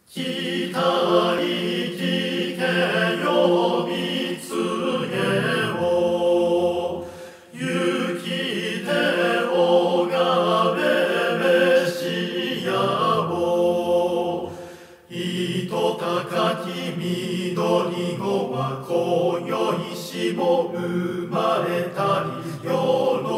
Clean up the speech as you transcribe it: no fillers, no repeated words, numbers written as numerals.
来たり聞けよ見つけを行き手をがべべしやを糸高き緑子は今宵しも生まれたりよろ